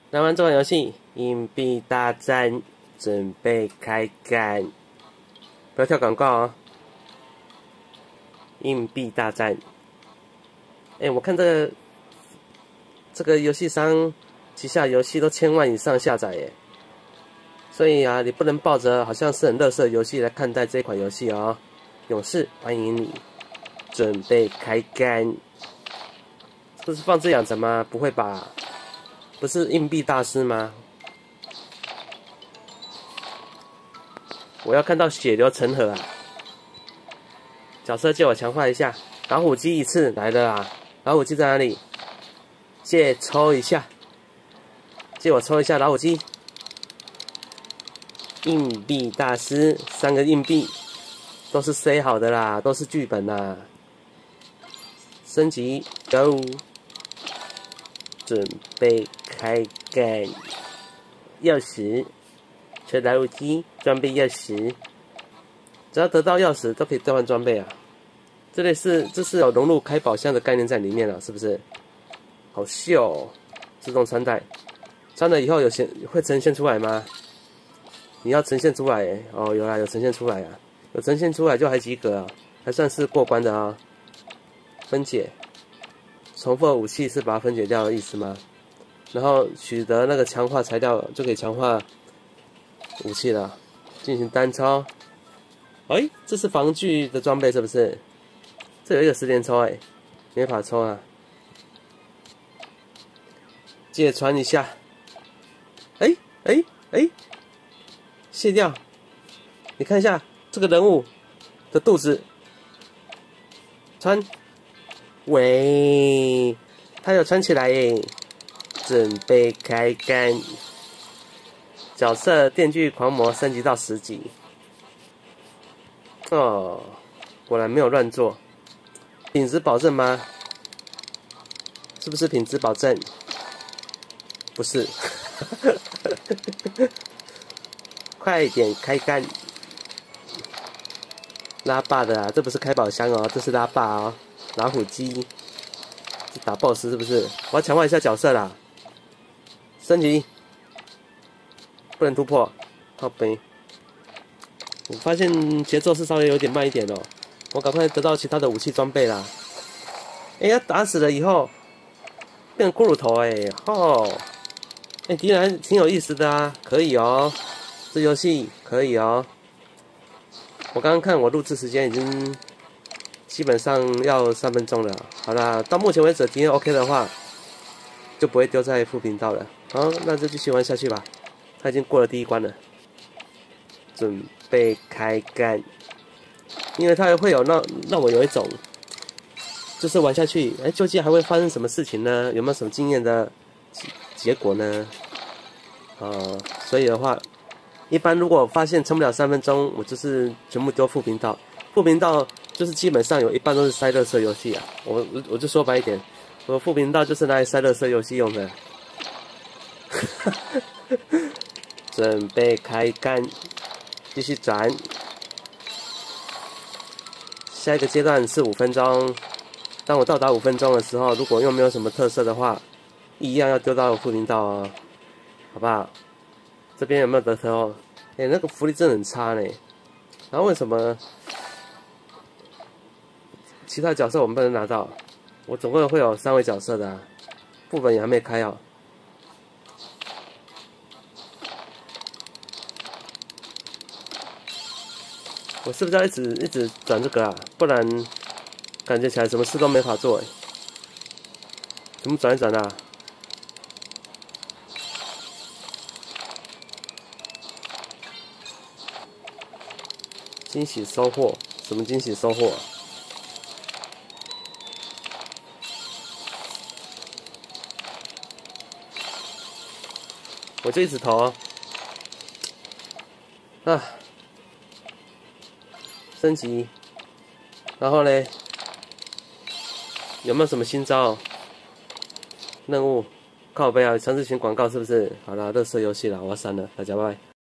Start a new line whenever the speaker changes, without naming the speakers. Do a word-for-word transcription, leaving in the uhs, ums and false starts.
来玩这款游戏，硬币大战，准备开干！不要跳广告哦。硬币大战，哎、欸，我看这个这个游戏商旗下游戏都千万以上下载耶，所以啊，你不能抱着好像是很垃圾的游戏来看待这款游戏哦。勇士，欢迎你，准备开干！这是放置养成吗？不会吧？不是硬币大师吗？我要看到血流成河啊！角色借我强化一下，老虎机一次来了啊！老虎机在哪里？借抽一下，借我抽一下老虎机。硬币大师，三个硬币都是塞好的啦，都是剧本啦。升级 ，Go！ 准备开干！钥匙，吹老虎机，装备钥匙。只要得到钥匙，都可以兑换装备啊！这类是这是有融入开宝箱的概念在里面了，是不是？好秀哦！自动穿戴，穿了以后有显会呈现出来吗？你要呈现出来耶哦，有啦，有呈现出来啊，有呈现出来就还及格啊，还算是过关的啊。分解，重复的武器是把它分解掉的意思吗？然后取得那个强化材料就可以强化武器了，进行单抽。哎，这是防具的装备是不是？这有一个十连抽哎，没法抽啊。借穿一下。哎哎哎，卸掉。你看一下这个人物的肚子，穿。喂，他有穿起来耶！准备开干。角色电锯狂魔升级到十级。哦，果然没有乱做。品质保证吗？是不是品质保证？不是。快点开干！拉霸的啊，这不是开宝箱哦，这是拉霸哦。老虎机，打 boss 是不是？我要强化一下角色啦。升级，不能突破，靠背。我发现节奏是稍微有点慢一点哦，我赶快得到其他的武器装备啦。哎呀，打死了以后变成骷髅头哎，哦，哎，敌人还挺有意思的啊，可以哦，这游戏可以哦。我刚刚看我录制时间已经基本上要三分钟了，好啦，到目前为止体验 OK 的话，就不会丢在副频道了。好，那就继续玩下去吧。他已经过了第一关了，准备开干。因为它会有让让我有一种，就是玩下去，哎，究竟还会发生什么事情呢？有没有什么经验的结果呢？呃，所以的话，一般如果发现撑不了三分钟，我就是全部丢副频道。副频道就是基本上有一半都是塞垃圾游戏啊。我我就说白一点，我副频道就是拿来塞垃圾游戏用的。准备开干，继续转。下一个阶段是五分钟。当我到达五分钟的时候，如果又没有什么特色的话，一样要丢到副频道哦，好不好？这边有没有得特哦？哎、欸，那个福利真的很差呢。然后为什么其他角色我们不能拿到？我总共会有三位角色的、啊，副本也还没开哦。我是不是要一直一直转这个啊？不然感觉起来什么事都没法做哎。怎么转一转啊？惊喜收获？什么惊喜收获、啊？我就一直投啊。啊，升级，然后嘞，有没有什么新招？任务，靠背啊，强制性广告是不是？好了，乐色游戏了，我要删了，大家拜拜。